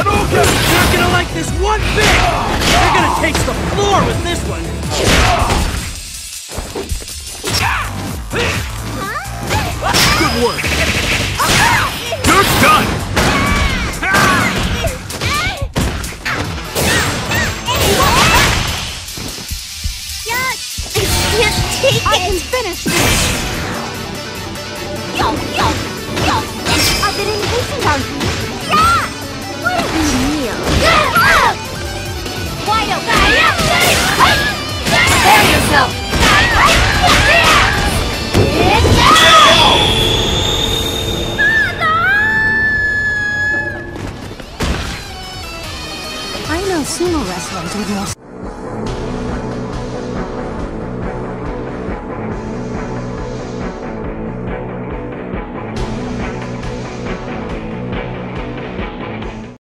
You're not gonna like this one bit! You're gonna taste the floor with this one! Good work! Joke's done! I can finish this! Yo! I've been impatient on you! Yeah! What a meal! Wide open! Prepare yourself! I know sumo wrestlers with more